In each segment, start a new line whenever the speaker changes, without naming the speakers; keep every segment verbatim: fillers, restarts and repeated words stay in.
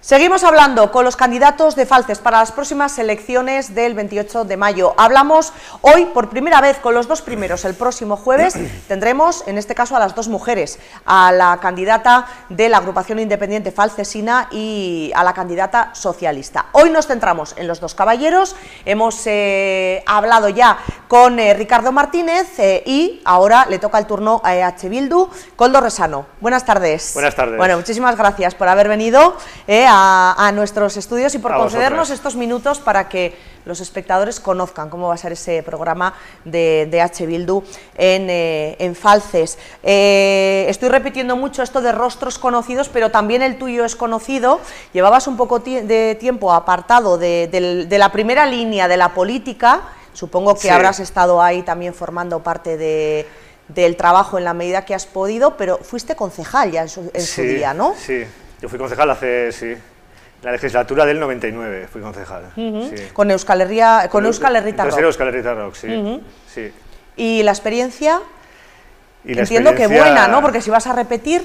Seguimos hablando con los candidatos de Falces para las próximas elecciones del veintiocho de mayo. Hablamos hoy por primera vez con los dos primeros. El próximo jueves tendremos, en este caso, a las dos mujeres, a la candidata de la agrupación independiente falcesina y a la candidata socialista. Hoy nos centramos en los dos caballeros. Hemos eh, hablado ya con eh, Ricardo Martínez eh, y ahora le toca el turno a E H Bildu. Koldo Resano, buenas tardes.
Buenas tardes.
Bueno, muchísimas gracias por haber venido eh, A, a nuestros estudios y por
a
concedernos
vosotras.
estos minutos para que los espectadores conozcan cómo va a ser ese programa de, de E H Bildu en, eh, en Falces. Eh, estoy repitiendo mucho esto de rostros conocidos, pero también el tuyo es conocido. Llevabas un poco de tiempo apartado de, de, de la primera línea de la política, supongo que
sí.
habrás estado ahí también formando parte de... del trabajo en la medida que has podido, pero fuiste concejal ya en su, en
sí,
su día, ¿no?
Sí, yo fui concejal hace, sí, la legislatura del noventa y nueve fui concejal.
Uh-huh.
Sí.
Con Euskal Herria, con Euskal Herritarrok.
Entonces era Euskal Herritarrok, sí,
Uh-huh.
sí.
¿Y la experiencia?
Y la
Entiendo
experiencia,
que buena, ¿no? Porque si vas a repetir...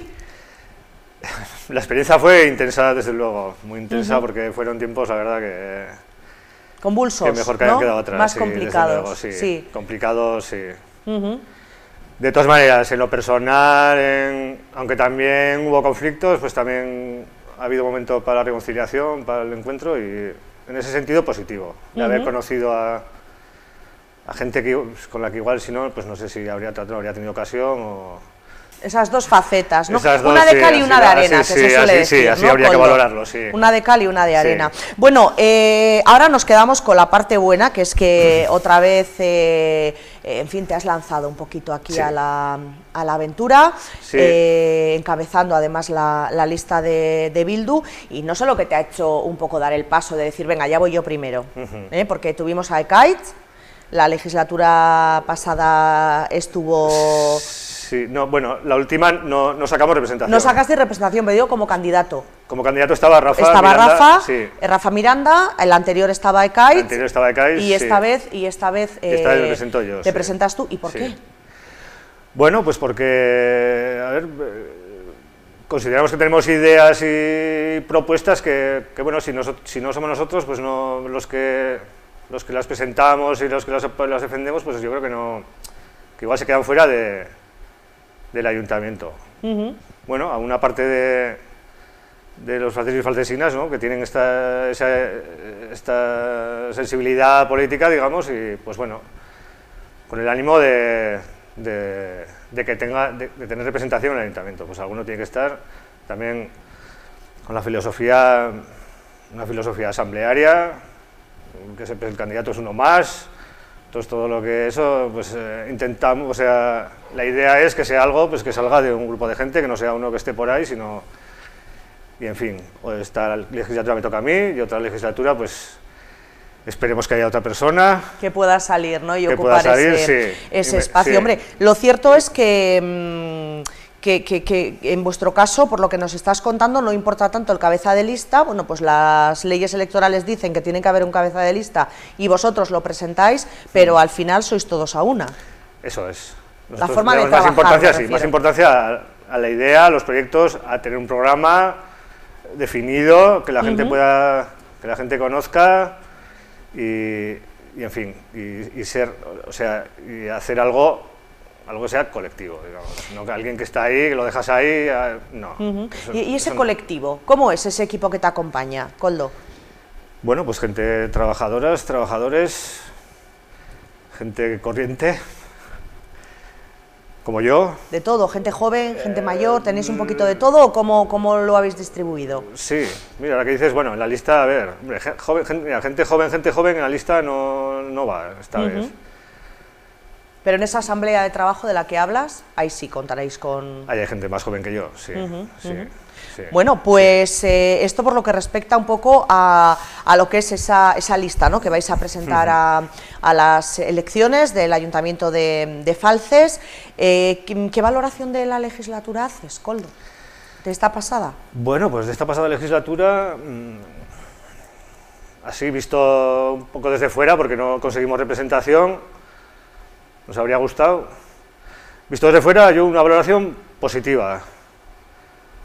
La experiencia fue intensa, desde luego, muy intensa,
Uh-huh.
porque fueron tiempos, la verdad, que...
Convulsos,
que mejor que
¿no?
hayan quedado atrás.
Más
sí,
complicados,
desde luego, sí.
sí.
Complicados, sí.
Uh-huh.
De todas maneras, en lo personal, en, aunque también hubo conflictos, pues también ha habido momento para la reconciliación, para el encuentro, y en ese sentido positivo, de
Uh-huh.
haber conocido a, a gente que, con la que igual, si no, pues no sé si habría, no habría tenido ocasión o...
Esas dos facetas, ¿no?
Esas dos,
una de
sí,
cal y
así,
una de arena,
así,
que
sí,
se suele
así,
decir,
sí, así
¿no,
habría que
Koldo?
valorarlo, sí.
Una de cal y una de
Sí.
arena. Bueno, eh, ahora nos quedamos con la parte buena, que es que otra vez, eh, en fin, te has lanzado un poquito aquí
Sí.
a, la, a la aventura,
Sí.
eh, encabezando además la, la lista de, de Bildu, y no solo que te ha hecho un poco dar el paso de decir, venga, ya voy yo primero,
Ujú.
¿eh? Porque tuvimos a Ekaitz, la legislatura pasada estuvo...
Sí, no, bueno, la última no, no sacamos representación.
No sacaste representación, pero digo como candidato.
Como candidato estaba Rafa
Estaba
Miranda,
Rafa,
sí.
eh, Rafa Miranda, el anterior estaba
El
Ekaitz,
anterior estaba Ekaitz,
y esta
sí.
vez, y esta vez,
Y esta vez
eh,
me presento yo,
te
sí.
presentas tú, ¿y por
Sí.
qué?
Bueno, pues porque, a ver, eh, consideramos que tenemos ideas y propuestas que, que bueno, si, nos, si no somos nosotros, pues no los que los que las presentamos y los que las, las defendemos, pues yo creo que no, que igual se quedan fuera de, del ayuntamiento.
Uh-huh.
Bueno, a una parte de, de los falceses y falcesinas, ¿no?, que tienen esta, esa, esta sensibilidad política, digamos, y pues bueno, con el ánimo de, de, de que tenga, de, de tener representación en el ayuntamiento. Pues alguno tiene que estar también con la filosofía, una filosofía asamblearia, que siempre el candidato es uno más. Entonces todo lo que eso, pues eh, intentamos, o sea, la idea es que sea algo pues que salga de un grupo de gente, que no sea uno que esté por ahí, sino, y en fin, o esta legislatura me toca a mí y otra legislatura pues esperemos que haya otra persona
Que pueda salir, ¿no? Y
que
ocupar
pueda salir,
ese,
sí.
ese
Y me-
espacio.
sí.
Hombre, lo cierto es que, mm, que, que, que en vuestro caso, por lo que nos estás contando, no importa tanto el cabeza de lista. Bueno, pues las leyes electorales dicen que tiene que haber un cabeza de lista y vosotros lo presentáis, pero al final sois todos a una.
Eso es.
La forma
le
de
damos más
trabajar,
importancia,
me
sí,
refiero.
más importancia a, a la idea, a los proyectos, a tener un programa definido, que la gente
Ujú.
pueda, que la gente conozca y, y en fin, y, y ser, o sea, y hacer algo, algo que sea colectivo, digamos, no que alguien que está ahí, que lo dejas ahí, ah, no.
Uh-huh.
Eso-
y, y ese
eso no.
colectivo, ¿cómo es ese equipo que te acompaña, Koldo?
Bueno, pues gente trabajadoras, trabajadores, gente corriente, como yo.
¿De todo? ¿Gente joven, gente mayor? ¿Tenéis un poquito de todo o cómo, cómo lo habéis distribuido?
Sí, mira, la que dices, bueno, en la lista, a ver, hombre, gen- joven, gen- mira, gente joven, gente joven en la lista no, no va esta
Ujú.
vez.
Pero en esa asamblea de trabajo de la que hablas, ahí sí contaréis con...
Ahí hay gente más joven que yo, sí,
Ujú,
sí,
ujú.
sí.
Bueno, pues eh, esto por lo que respecta un poco a, a lo que es esa, esa lista, ¿no?, que vais a presentar a, a las elecciones del Ayuntamiento de, de Falces. Eh, ¿qué, qué valoración de la legislatura haces, Koldo, de esta pasada?
Bueno, pues de esta pasada legislatura, mmm, así visto un poco desde fuera, porque no conseguimos representación, nos habría gustado. Visto desde fuera, yo una valoración positiva.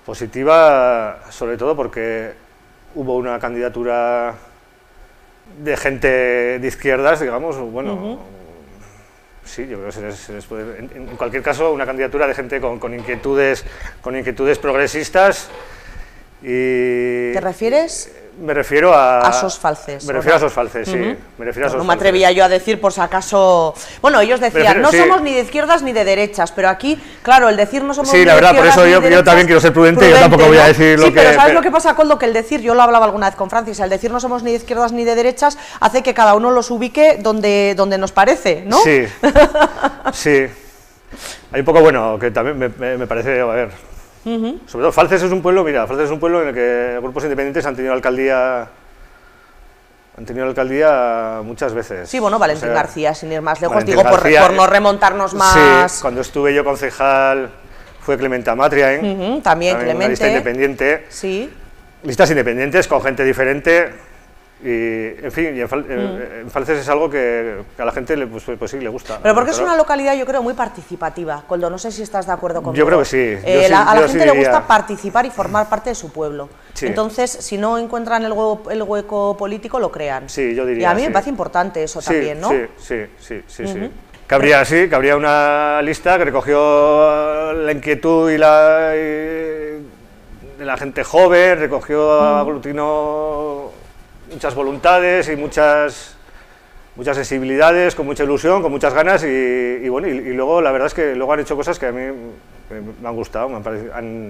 Positiva, sobre todo porque hubo una candidatura de gente de izquierdas, digamos, bueno, uh-huh. sí, yo creo que se les, se les puede, en, en cualquier caso, una candidatura de gente con, con inquietudes, con inquietudes progresistas. Y
¿te refieres?
Me refiero a...
A sos falces.
Me refiero a sos falces, sí. Uh-huh. Me refiero a sos
no, no me atrevía yo a decir, por si acaso... Bueno, ellos decían, refiero, no sí. somos ni de izquierdas ni de derechas, pero aquí, claro, el decir no somos
sí,
ni de
la verdad,
izquierdas
por eso
ni
yo,
de
yo también quiero ser prudente, prudente, yo tampoco
¿no?
voy a decir lo
sí,
que...
pero ¿sabes lo que pasa, Koldo? Que el decir, yo lo hablaba alguna vez con Francis, el decir no somos ni de izquierdas ni de derechas hace que cada uno los ubique donde, donde nos parece, ¿no?
Sí, sí. Hay un poco, bueno, que también me, me, me parece, a ver... Uh-huh. Sobre todo, Falces es un pueblo, mira, Falces es un pueblo en el que grupos independientes han tenido alcaldía... Han tenido alcaldía muchas veces.
Sí, bueno, Valentín o sea, García, sin ir más lejos,
Valentín
digo,
García,
por, por no remontarnos más...
Sí, cuando estuve yo concejal fue Clemente Amatriain,
uh-huh, también, también Clemente. Una
lista independiente.
Sí.
Listas independientes con gente diferente y, en fin, y en, Fal uh-huh. en Falces es algo que, que a la gente le, pues, pues sí le gusta.
Pero porque es una localidad, yo creo, muy participativa, Koldo, no sé si estás de acuerdo conmigo.
Yo creo que sí.
Eh,
sí
la, a la
yo
gente
sí
le
diría...
gusta participar y formar parte de su pueblo.
Sí.
Entonces, si no encuentran el hueco, el hueco político, lo crean.
Sí, yo diría.
Y a mí
sí.
me parece importante eso
sí,
también, ¿no?
Sí, sí, sí, sí. Uh-huh. sí. Que habría, sí, que habría una lista que recogió la inquietud y la, y de la gente joven, recogió, uh-huh. aglutinó muchas voluntades y muchas, muchas sensibilidades, con mucha ilusión, con muchas ganas y, y bueno, y, y luego la verdad es que luego han hecho cosas que a mí me han gustado, me han parecido, han,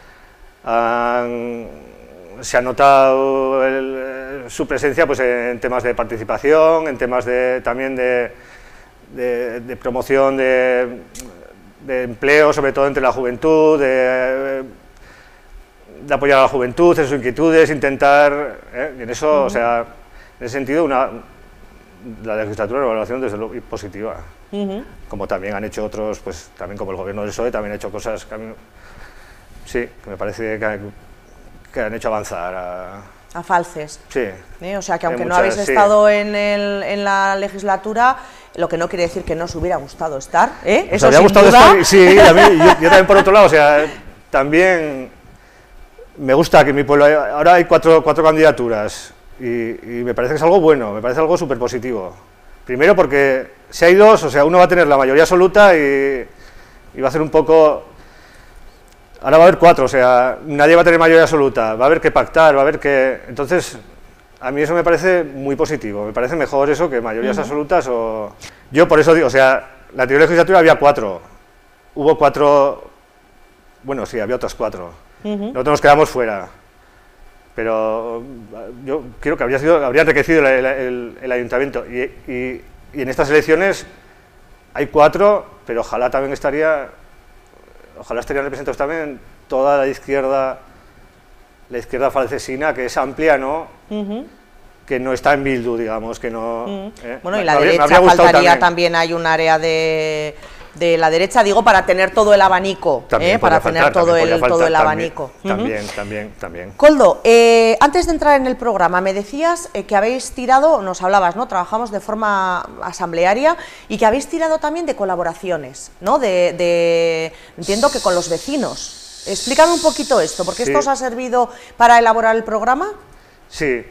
han, se ha notado el, su presencia pues en temas de participación, en temas de, también de, de, de promoción de, de empleo, sobre todo entre la juventud, de, de apoyar a la juventud en sus inquietudes, intentar, ¿eh? y en eso, uh-huh. o sea, en ese sentido, una, la legislatura de evaluación desde luego positiva, uh-huh. como también han hecho otros, pues también como el gobierno del P S O E, también ha hecho cosas que a mí, sí, que me parece que, que han hecho avanzar a...
A Falces.
Sí.
¿Eh? O sea, que aunque
muchas,
no habéis
sí.
estado en, el, en la legislatura, lo que no quiere decir que no os hubiera gustado estar, ¿eh?
Os
Eso
habría
sin
gustado
duda.
estar, sí, a mí, yo, yo también por otro lado, o sea, también me gusta que en mi pueblo, hay, ahora hay cuatro, cuatro candidaturas y, y me parece que es algo bueno, me parece algo súper positivo. Primero porque si hay dos, o sea, uno va a tener la mayoría absoluta y, y va a hacer un poco... Ahora va a haber cuatro, o sea, nadie va a tener mayoría absoluta, va a haber que pactar, va a haber que... Entonces, a mí eso me parece muy positivo, me parece mejor eso que mayorías uh-huh. absolutas o... Yo por eso digo, o sea, la anterior legislatura había cuatro, hubo cuatro... Bueno, sí, había otras cuatro, uh-huh. nosotros nos quedamos fuera, pero yo creo que habría, sido, habría enriquecido el, el, el, el ayuntamiento y, y, y en estas elecciones hay cuatro, pero ojalá también estaría... Ojalá estarían representados también toda la izquierda, la izquierda falcesina, que es amplia, ¿no? Uh-huh. Que no está en Bildu, digamos, que no... Uh-huh. ¿eh?
Bueno, y la me derecha habría, faltaría también. también, hay un área de, de la derecha, digo, para tener todo el abanico, ¿eh? Para tener faltar, todo, el, faltar, todo el abanico.
También,
uh-huh.
también, también.
Koldo, eh, antes de entrar en el programa, me decías eh, que habéis tirado, nos hablabas, ¿no? Trabajamos de forma asamblearia y que habéis tirado también de colaboraciones, ¿no? De, de entiendo que con los vecinos. Explícame un poquito esto, porque sí. esto os ha servido para elaborar el programa.
Sí.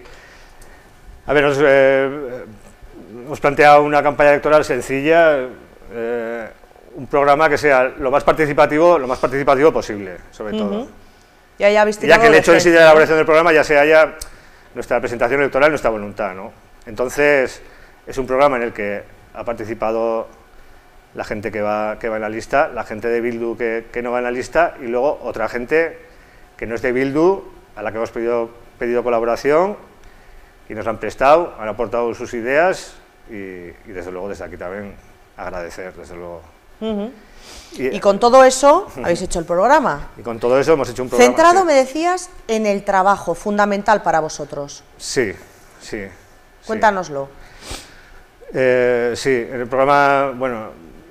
A ver, nos, eh, hemos planteado una campaña electoral sencilla, eh, un programa que sea lo más participativo, lo más participativo posible, sobre uh-huh. todo.
Ya, ya, habéis
ya que el hecho en sí de la elaboración del programa ya sea ya nuestra presentación electoral, nuestra voluntad, ¿no? Entonces, es un programa en el que ha participado la gente que va, que va en la lista, la gente de Bildu que, que no va en la lista y luego otra gente que no es de Bildu, a la que hemos pedido, pedido colaboración y nos han prestado, han aportado sus ideas y, y desde luego desde aquí también agradecer, desde luego.
Uh-huh. y, y con todo eso uh-huh. habéis hecho el programa.
Y con todo eso hemos hecho un programa.
Centrado, sí. me decías, en el trabajo, fundamental para vosotros.
Sí, sí.
Cuéntanoslo.
Sí, eh, sí en el programa, bueno,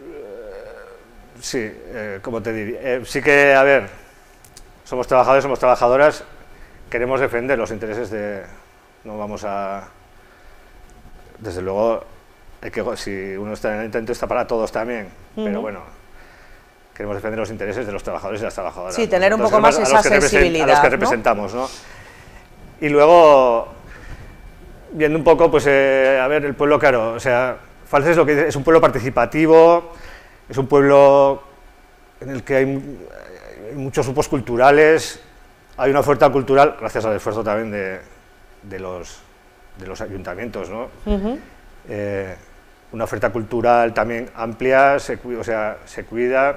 eh, sí, eh, como te diría, eh, sí que, a ver, somos trabajadores, somos trabajadoras, queremos defender los intereses de, no vamos a, desde luego, hay que, si uno está en el intento está para todos también, uh-huh. pero bueno, queremos defender los intereses de los trabajadores y las trabajadoras.
Sí, tener un
Nosotros
poco más esa sensibilidad,
a los que
¿no?
representamos, ¿no? Y luego, viendo un poco, pues, eh, a ver, el pueblo, claro, o sea, Falces lo que dice, es un pueblo participativo, es un pueblo en el que hay, hay muchos grupos culturales, hay una oferta cultural, gracias al esfuerzo también de, de, los, de los ayuntamientos, ¿no? Uh-huh. eh, una oferta cultural también amplia, se, o sea, se cuida.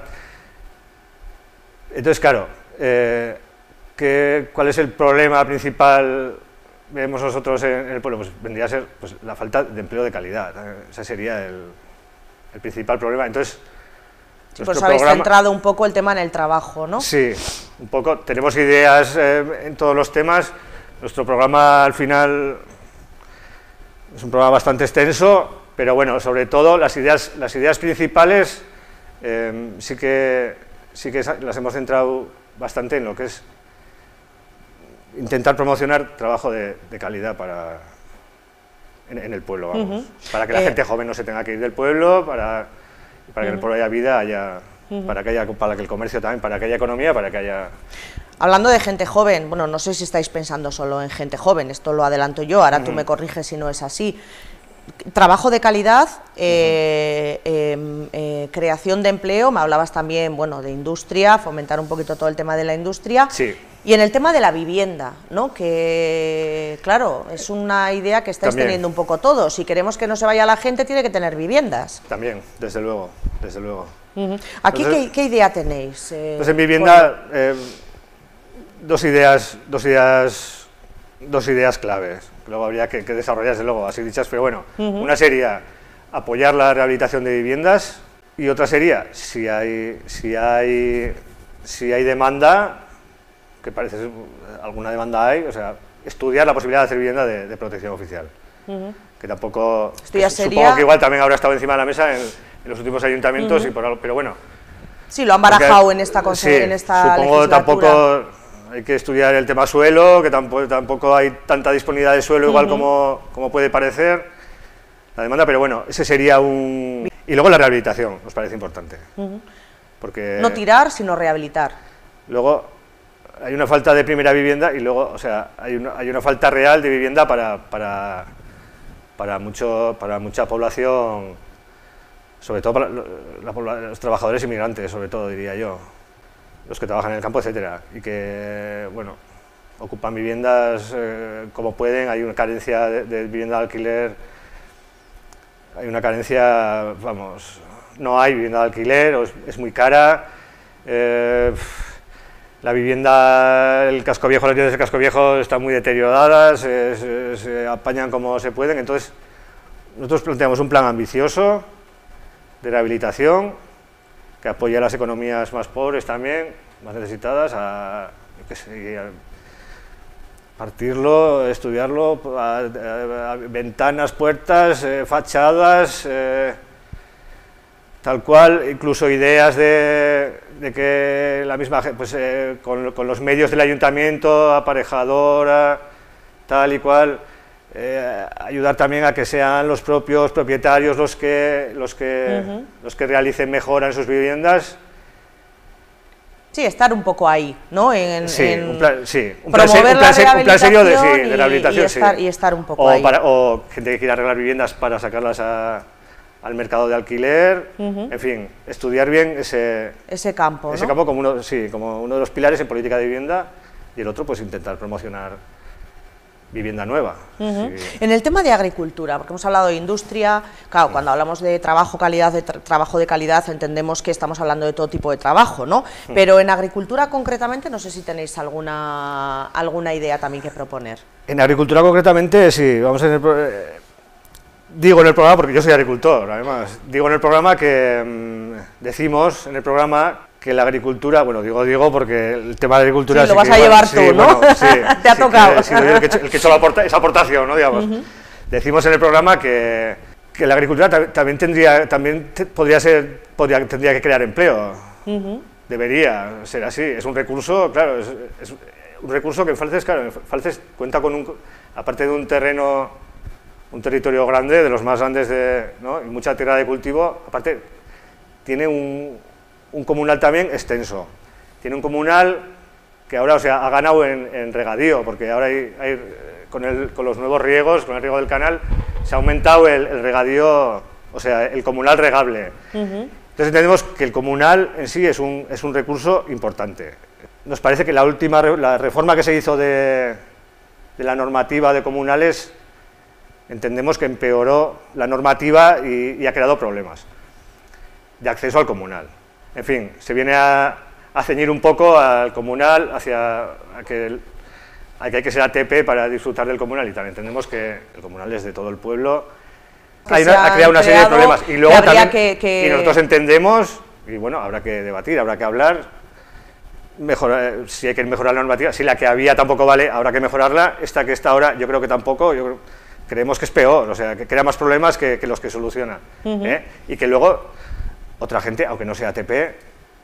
Entonces, claro, eh, ¿qué, ¿cuál es el problema principal, vemos nosotros en, en el pueblo? Pues vendría a ser, pues, la falta de empleo de calidad, ¿eh? Ese sería el, el principal problema. Entonces,
sí, pues habéis programa, centrado un poco el tema en el trabajo, ¿no?
Sí, un poco, tenemos ideas eh, en todos los temas. Nuestro programa al final es un programa bastante extenso, pero bueno, sobre todo las ideas, las ideas principales eh, sí que, sí que las hemos centrado bastante en lo que es intentar promocionar trabajo de, de calidad para, en, en el pueblo, vamos, uh-huh. para que la eh, gente joven no se tenga que ir del pueblo, para, para que uh-huh. en el pueblo haya vida, haya, uh-huh. para, que haya, para que el comercio también, para que haya economía, para que haya...
Hablando de gente joven, bueno, no sé si estáis pensando solo en gente joven, esto lo adelanto yo, ahora uh-huh. tú me corriges si no es así. Trabajo de calidad, eh, eh, eh, creación de empleo, me hablabas también, bueno, de industria, fomentar un poquito todo el tema de la industria.
Sí.
Y en el tema de la vivienda, ¿no? Que, claro, es una idea que estáis
también.
teniendo un poco todos. Si queremos que no se vaya la gente, tiene que tener viviendas.
También, desde luego, desde luego.
Uh-huh. ¿Aquí Entonces, ¿qué, qué idea tenéis? Eh,
pues en vivienda, eh, dos ideas, dos ideas, dos ideas claves. Luego habría que, que desarrollar, desde luego, así dichas, pero bueno, uh-huh. una sería apoyar la rehabilitación de viviendas y otra sería, si hay, si hay, si hay demanda, que parece ser, alguna demanda hay, o sea, estudiar la posibilidad de hacer vivienda de, de protección oficial, uh-huh. que tampoco,
Esto ya
que
sería...
supongo que igual también habrá estado encima de la mesa en, en los últimos ayuntamientos, uh-huh. y por, pero bueno.
Sí, lo han barajado
porque,
en esta,
sí,
en esta
supongo
legislatura.
Tampoco hay que estudiar el tema suelo, que tampoco, tampoco hay tanta disponibilidad de suelo igual uh-huh. como, como puede parecer la demanda, pero bueno, ese sería un... Y luego la rehabilitación, nos parece importante. Uh-huh. Porque
no tirar, sino rehabilitar.
Luego hay una falta de primera vivienda y luego, o sea, hay una, hay una falta real de vivienda para, para, para, mucho, para mucha población, sobre todo para la, los trabajadores inmigrantes, sobre todo, diría yo. Los que trabajan en el campo, etcétera, y que, bueno, ocupan viviendas eh, como pueden, hay una carencia de, de vivienda de alquiler, hay una carencia, vamos, no hay vivienda de alquiler, es, es muy cara, eh, la vivienda, el casco viejo, las viviendas del casco viejo están muy deterioradas, se, se, se apañan como se pueden, entonces nosotros planteamos un plan ambicioso de rehabilitación, que apoya a las economías más pobres también, más necesitadas, a, yo qué sé, a partirlo, estudiarlo, a, a, a ventanas, puertas, eh, fachadas, eh, tal cual, incluso ideas de, de que la misma gente, pues eh, con, con los medios del ayuntamiento, aparejadora, tal y cual, Eh, ayudar también a que sean los propios propietarios los que, los que, uh-huh. los que realicen mejora en sus viviendas.
Sí, estar un poco ahí, ¿no? En,
sí,
en
un plan, sí, un
plan,
plan, un plan, un plan serio de, sí,
y,
de rehabilitación,
y estar,
sí.
y estar un poco
o
ahí.
Para, o gente que quiera arreglar viviendas para sacarlas a, al mercado de alquiler, uh-huh. en fin, estudiar bien ese,
ese campo,
ese
¿no?
campo como uno, sí, como uno de los pilares en política de vivienda, y el otro pues intentar promocionar vivienda nueva.
Uh-huh.
Sí.
En el tema de agricultura, porque hemos hablado de industria, claro, cuando hablamos de trabajo, calidad, de tra trabajo de calidad, entendemos que estamos hablando de todo tipo de trabajo, ¿no? Uh-huh. Pero en agricultura concretamente, no sé si tenéis alguna, alguna idea también que proponer.
En agricultura concretamente, sí, vamos a... Eh, digo en el programa, porque yo soy agricultor, además, digo en el programa que mmm, decimos en el programa que la agricultura, bueno, digo, digo porque el tema de la agricultura...
Sí,
sí
lo vas
que
a
igual,
llevar
sí,
tú, ¿no?
Bueno, sí,
te ha
sí
tocado.
Que he sido yo el que, el que he hecho la aporta, esa aportación, ¿no? Digamos. Uh-huh. Decimos en el programa que, que la agricultura también tendría, también te, podría ser, podría, tendría que crear empleo. Uh-huh. Debería ser así. Es un recurso, claro, es, es un recurso que en Falces, claro, en Falces cuenta con un, aparte de un terreno, un territorio grande, de los más grandes, de, ¿no? Y mucha tierra de cultivo, aparte tiene un un comunal también extenso. Tiene un comunal que ahora, o sea, ha ganado en, en regadío, porque ahora hay, hay, con, el, con los nuevos riegos, con el riego del canal, se ha aumentado el, el regadío, o sea, el comunal regable. Uh-huh. Entonces entendemos que el comunal en sí es un, es un recurso importante. Nos parece que la última la reforma que se hizo de, de la normativa de comunales, entendemos que empeoró la normativa y, y ha creado problemas de acceso al comunal. En fin, se viene a, a ceñir un poco al comunal hacia a que, el, a que hay que ser A T P para disfrutar del comunal y tal. Entendemos que el comunal es de todo el pueblo. Hay una, ha creado una serie de problemas y luego también, que, que... y nosotros entendemos, y bueno, habrá que debatir, habrá que hablar, mejorar, si hay que mejorar la normativa, si la que había tampoco vale, habrá que mejorarla. Esta que está ahora, yo creo que tampoco, yo creo, creemos que es peor, o sea, que crea más problemas que, que los que soluciona. Uh-huh. ¿eh? Y que luego otra gente, aunque no sea A T P,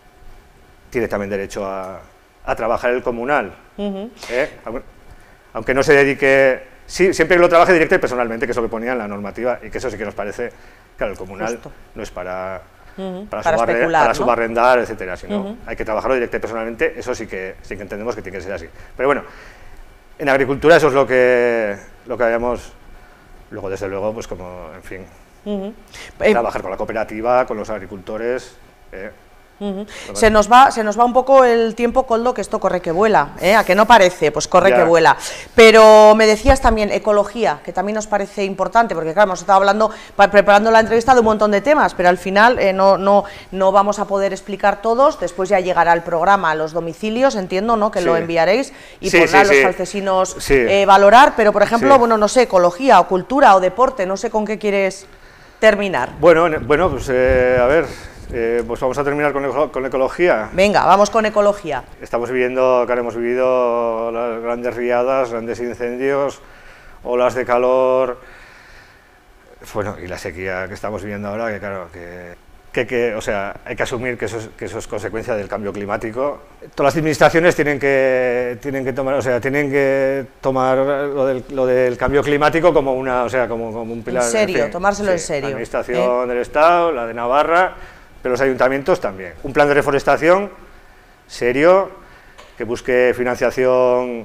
tiene también derecho a, a trabajar el comunal. Uh-huh. ¿eh? Aunque no se dedique, sí, siempre que lo trabaje directa y personalmente, que es lo que ponía en la normativa, y que eso sí que nos parece, claro, el comunal Justo. no es para, uh-huh. para, para, subarre, para ¿no? subarrendar, etcétera, sino uh-huh. hay que trabajarlo directa y personalmente, eso sí que, sí que entendemos que tiene que ser así. Pero bueno, en agricultura eso es lo que, lo que habíamos, luego desde luego, pues como, en fin, uh-huh. trabajar con la cooperativa, con los agricultores. Eh,
Uh-huh. Se nos va, se nos va un poco el tiempo, Koldo, que esto corre que vuela, ¿eh? ¿A que no parece? Pues corre ya. que vuela. Pero me decías también ecología, que también nos parece importante, porque claro, hemos estado hablando, preparando la entrevista de un montón de temas, pero al final eh, no, no, no vamos a poder explicar todos. Después ya llegará el programa a los domicilios, entiendo, ¿no? Que sí. lo enviaréis y
sí,
podrán
sí,
los
sí.
falcesinos
sí.
eh, valorar, pero por ejemplo,
sí.
bueno, no sé, ecología o cultura o deporte, no sé con qué quieres terminar.
Bueno, bueno, pues eh, a ver. Eh, pues vamos a terminar con, con ecología.
Venga, vamos con ecología.
Estamos viviendo, claro, hemos vivido las grandes riadas, grandes incendios, olas de calor, bueno, y la sequía que estamos viviendo ahora, que claro, que, que, que o sea, hay que asumir que eso, es, que eso es consecuencia del cambio climático. Todas las administraciones tienen que, tienen que tomar, o sea, tienen que tomar lo del, lo del cambio climático como una, o sea, como, como un pilar.
En serio,
en fin,
tomárselo
sí,
en serio.
La administración
¿eh? del
Estado, la de Navarra, pero los ayuntamientos también. Un plan de reforestación serio, que busque financiación,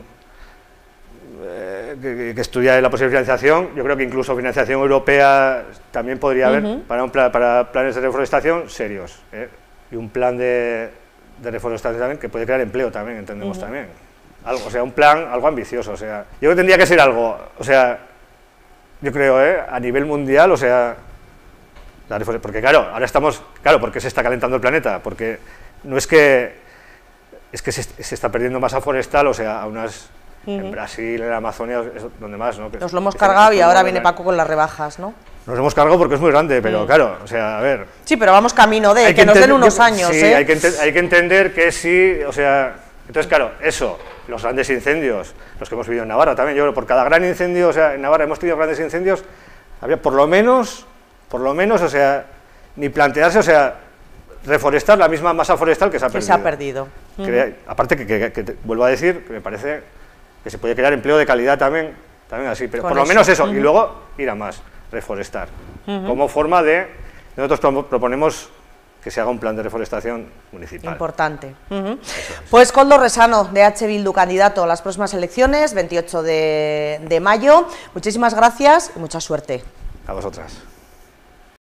eh, que, que estudie la posible financiación. Yo creo que incluso financiación europea también podría haber, uh-huh. para, un plan, para planes de reforestación serios. ¿eh? Y un plan de, de reforestación también que puede crear empleo también, entendemos uh-huh. también. Algo, o sea, un plan algo ambicioso. O sea, yo creo que tendría que ser algo, o sea, yo creo, ¿eh? a nivel mundial, o sea, la porque claro, ahora estamos, claro, ¿por qué se está calentando el planeta? Porque no es que, es que se, se está perdiendo masa forestal, o sea, a unas, uh-huh. en Brasil, en la Amazonia, es donde más, ¿no? Que,
nos lo hemos cargado y ahora viene Paco con las rebajas, ¿no?
Nos hemos cargado porque es muy grande, pero uh-huh. claro, o sea, a ver...
Sí, pero vamos camino de, que, que nos den unos años,
sí,
¿eh?
hay que, hay que entender que sí, o sea, entonces claro, eso, los grandes incendios, los que hemos vivido en Navarra también, yo creo, por cada gran incendio, o sea, en Navarra hemos tenido grandes incendios, había por lo menos... Por lo menos, o sea, ni plantearse, o sea, reforestar la misma masa forestal que se ha perdido.
Que se ha perdido.
Crea, uh-huh. Aparte, que, que, que te, vuelvo a decir, que me parece que se puede crear empleo de calidad también, también así, pero Con por eso. lo menos eso, uh-huh. y luego ir a más, reforestar. Uh-huh. Como forma de, nosotros proponemos que se haga un plan de reforestación municipal.
Importante. Uh-huh. Pues Koldo Resano, de H. Bildu, candidato a las próximas elecciones, veintiocho de mayo. Muchísimas gracias y mucha suerte.
A vosotras.